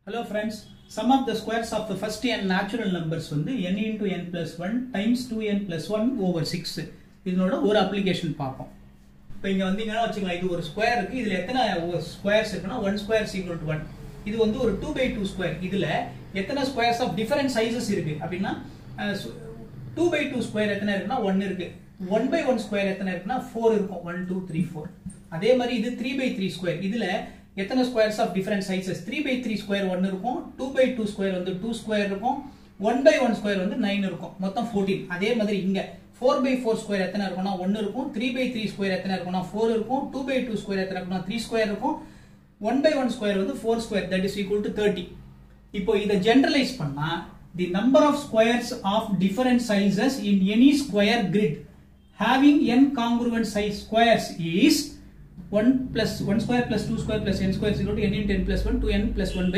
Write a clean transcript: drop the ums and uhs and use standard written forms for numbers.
Hello friends, sum of the squares of the first n natural numbers வந்து n into n plus 1 times 2n plus 1 over 6. இதனோட ஒரு application பார்ப்போம். இப்போ இங்க வந்தீங்கன்னா வச்சுக்கலாம், இது ஒரு ஸ்கொயர் இருக்கு. இதுல எத்தனை ஸ்கொயர்ஸ் இருக்குன்னா 1 square is equal to 1. இது வந்து ஒரு 2 by 2 ஸ்கொயர். இதுல எத்தனை ஸ்கொயர்ஸ் ஆஃப் டிஃபரண்ட் சைஸஸ் இருக்கு அப்படின்னா 2 by 2 ஸ்கொயர் எத்தனை இருக்குன்னா 1 இருக்கு. 1 by 1 ஸ்கொயர் எத்தனை இருக்குன்னா 4 இருக்கும். 1 2 3 4. அதே மாதிரி இது 3 by 3 ஸ்கொயர். இதுல எத்தனை squares of different sizes 3 by 3 square 1 இருக்கும். 2 by 2 ஸ்கொயர் வந்து 2 ஸ்கொயர் இருக்கும். 1 by 1 ஸ்கொயர் வந்து 9 இருக்கும். மொத்தம் 14. அதே மாதிரி இங்க 4 by 4 ஸ்கொயர் எத்தனை இருக்கும்னா 1 இருக்கும். 3 by 3 ஸ்கொயர் எத்தனை இருக்கும்னா 4 இருக்கும். 2 by 2 ஸ்கொயர் எத்தனை இருக்கும்னா 3 ஸ்கொயர் இருக்கும். 1 by 1 ஸ்கொயர் வந்து 4 square, that is equal to 30. இப்போ இத ஜெனரலைஸ் பண்ணா the number of squares of different sizes in any square grid having n congruent size squares is 1 plus 1 square plus 2 square plus n square is equal to n into n plus 1 to n plus 1 by